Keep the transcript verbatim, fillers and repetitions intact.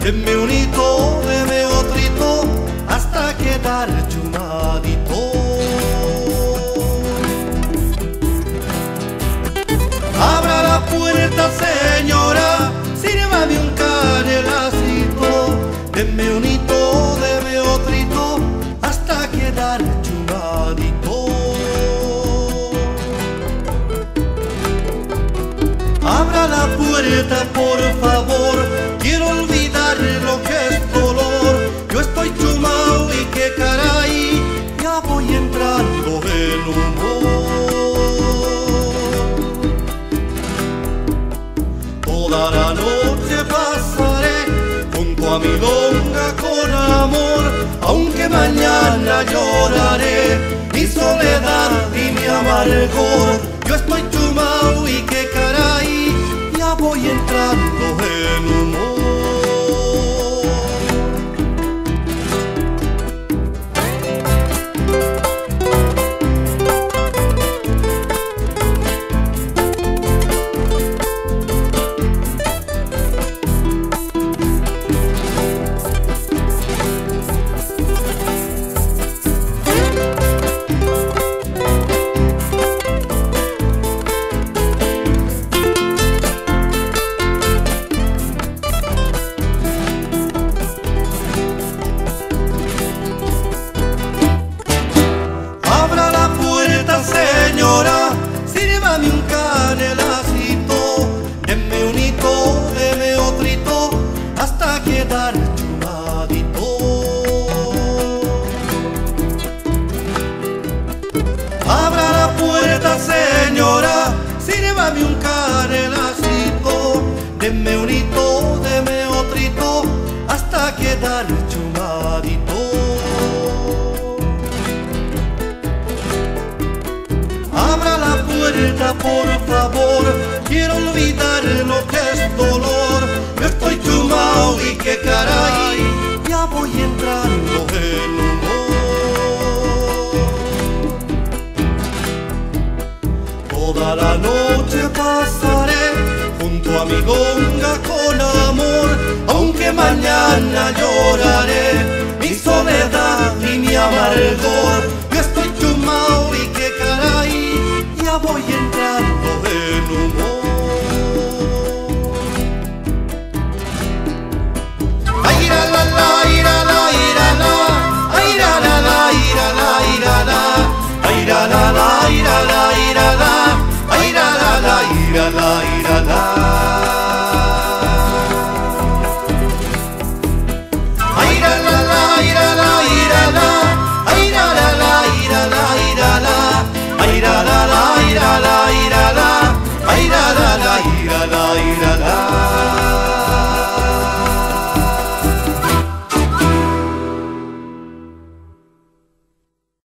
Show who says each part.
Speaker 1: denme un hito, deme otro hito, hasta quedar chumadito. Abra la puerta, señora, sírvame un canelacito, denme un hito, deme otro hito, hasta quedar chumadito. Abra la puerta, por favor, quiero olvidar lo que es dolor. Yo estoy chumao y qué caray, ya voy entrando en humor. Toda la noche pasaré junto a mi longa con amor, aunque mañana lloraré mi soledad y mi amargor. Yo estoy chumao y qué caray, ya voy entrando en humor. Señora, sírvame un canelacito, denme un hito, deme otro hito, hasta quedar chumadito. Abra la puerta, señora, sírvame un canelacito, denme un hito, deme otro hito, hasta quedar chumadito. Abra la puerta, por favor, quiero olvidar lo que es dolor. Yo estoy chumao y qué caray, ya voy entrando en humor. Toda la noche pasaré junto a mi longa con amor, aunque mañana lloraré mi soledad y mi amargor. Yo estoy chumao y qué caray, ya voy entrando en humor. Ay, la la la, ira la, ira la, ay, la la la, ira la, ira la, ay, la la la, ira la, ira la, ay, la la la, ira la, ira la.